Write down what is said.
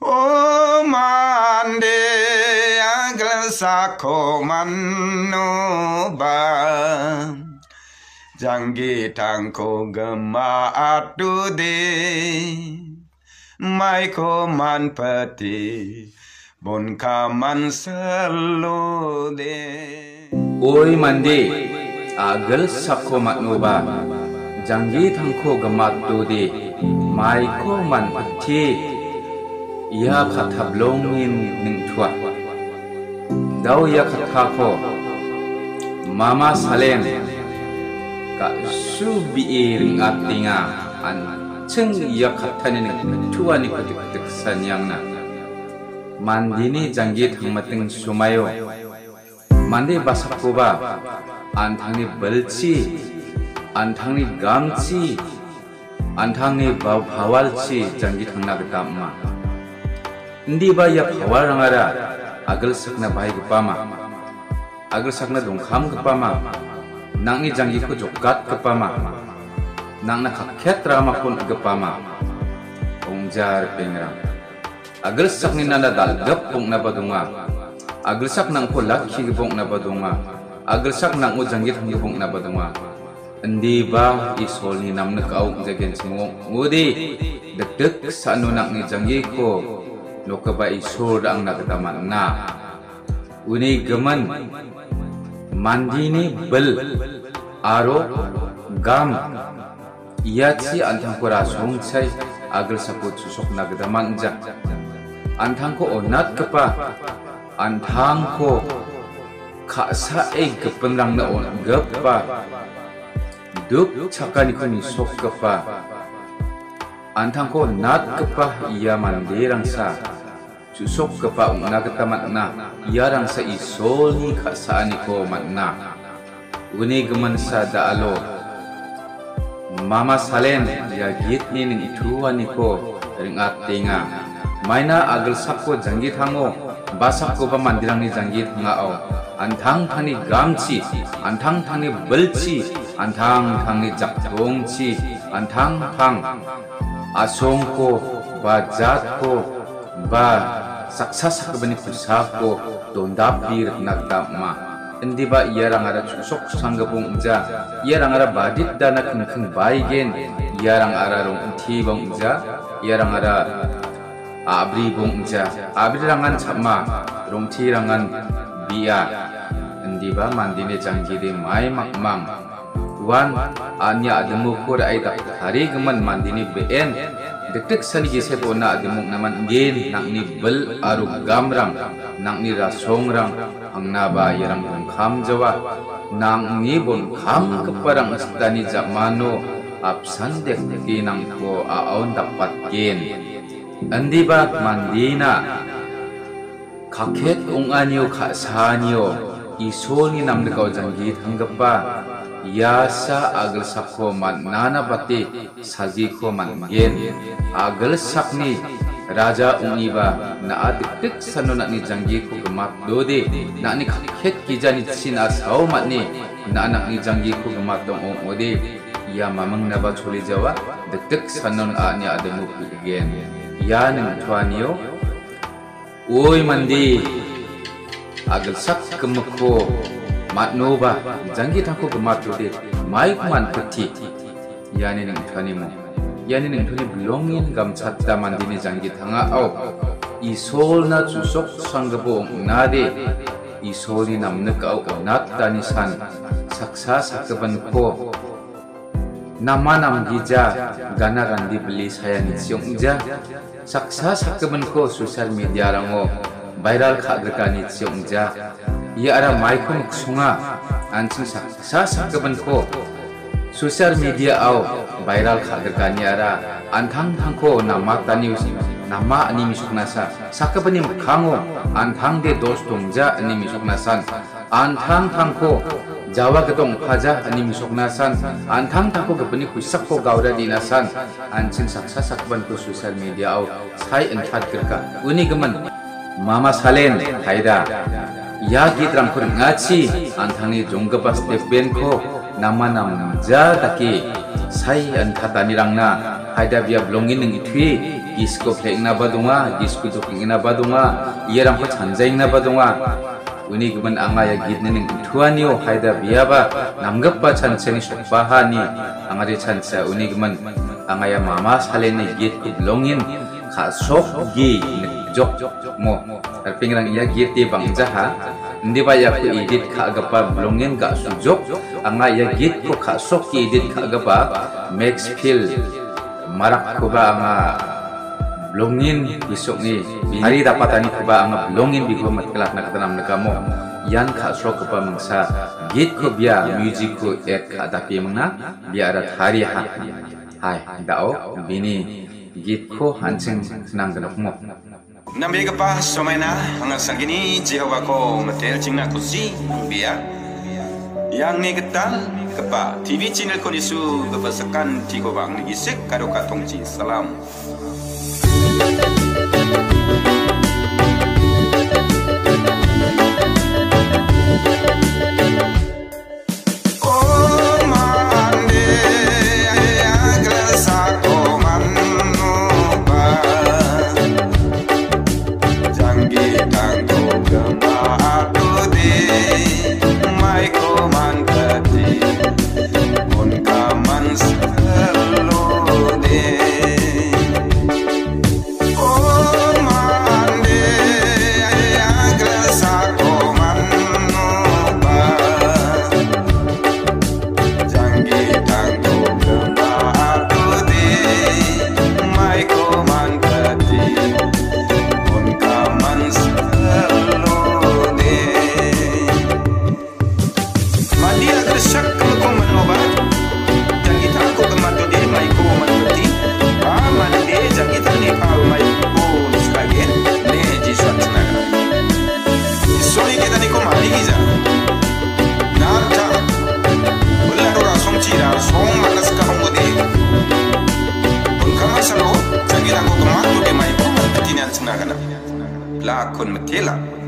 O mande agla sako manuba Janggi tangko gema atu de Mai ko man pati Bon kaman selo de Oi mande agla sako manuba Janggi tangko gema atu de Mai ko man pati ia kata blongin ning tua dau ia kata ko mama salen ka subi ring atinga an ceng ia kata ni ning tua ni ko dik sanyang na mandini janggi thangmating sumayo mandi basako ba anthangni belci anthangni gamci anthangni bawalci janggi thangna betama Ndi ba ya khawar rangara agal sakna bai gapama agal sakna dongkham gapama nangni janggi ko jokat gapama nangna khakhet rama kon gapama ongjar pengram agal sakni nanda dal gap pong na badunga agal sak nang ko lakhi gapong na badunga agal sak nang o janggi thang gapong na badunga Ndi ba isol ni namna kau jagen singong ngudi dek sanu nangni janggi ko Lokaba isur ang nakataman na Uni gaman Mandini bel Aro Gam Iyatsi antang ko rasong say Agal sapot susok nakataman dyan Antang ko onat ka pa Antang ko Kasaig kapanrang na onagap pa Duk tsaka ni ko nisok ka pa Antang ko nat kapa iya mandirang sa susok kapa nagatamat na iyarang sa isol ni kasaani ko matna uni gaman sa daalo mama salen ya git ni ning ituan ni ko ring atinga maina agal sakko janggi thango basak ko ba mandirang ni janggi thangao antang thani gamchi antang thani belchi antang thani jakdongchi antang thang Asong ko, ba jat ko, ba saksasak ba ni pusak ko, dondapir nagdama. Hindi ba iyarang ara susok sanggapong uja, iyarang ara badit dana kengkeng baigen, iyarang ara rong tibang uja, iyarang ara abri bong uja, abri rangan sama, rong tirangan biya. Hindi ba mandine janggide may makmang. Wan anya ademu ko ay hari gaman mandini BN detik sani gise po na ademuk naman gen nang ni bel aru gamrang nang ni rasongrang ang naba yarang bongkham jawa nang ni bongkham keparang stani zamano absan dek kinang ko aon dapat gen andi ba mandina kakhet ong anyo khasanyo isoni namde kau janggi tanggapa Yasa agal sakko man nana pati saji ko man gen agal sakni raja uniba na adik sanu nak ni janggi ko gemat dode nak ni kakhet kijani sin asau mat ni na anak ni janggi ko gemat dong ode ya mamang naba choli jawa dek sanu ani ademu gen ya nang tuanio oi mandi agal sak kemko Matnoba, janggi tangko gematode, mai kuman peti. Yani neng thani mo, yani neng thani belongin gam chatta mandini janggi tanga au. Isol na susok sanggabo nade, isol ni namnek au nat tanisan, saksa sakaban ko. Nama nam gija, gana randi beli saya nisyong ja, saksa sakaban ko sosial media rango, viral kagrekani nisyong ja. Ia ada maikon sunga ancing sa sakaban ko sosial media au viral khagerkani ara anthang thangko nama tani nama ani misuk nasa sakaban ni khango anthang de dos tongja ani misuk nasan anthang thangko jawa ketong phaja ani misuk nasan anthang thangko gapani kuisak ko gawra dinasan ancing saksa sakaban ko sosial media au sai anthat kerka uni gaman mama salen haida Ya gitram kur ngaci anthangni jonggapas tepen ko nama nam ja taki sai anthatani rangna haida bia blongin ngi thui disco plekna badunga disco tukingna badunga ierang ko chanjaingna badunga uni guman anga ya gitne ning thuanio haida biaba namgappa chancheni sokbahani angari chancha uni guman anga ya mama salene git kublongin kha sok gi jok mo arpingrang ya git ti bangjaha ndi ba ya ku edit kha gapa blongin ga sujok anga ya git ko kha sok ki edit kha gapa max feel marak ko ba anga blongin bisok ni hari dapatani ko ba anga blongin bi ko matkelak na katanam na kamo yan kha sok ko pa mangsa git ko bia music ko ek kha dapi mangna biara thari ha hai dao bini git ko hancing nang ganok mo Nambiga pa somena ang sanggini Jehovah ko matel cingna kusi biya yang ni ketal kepa TV channel ko nisu bebasakan tigo bang ni gisik karo katong ci salam lakon matela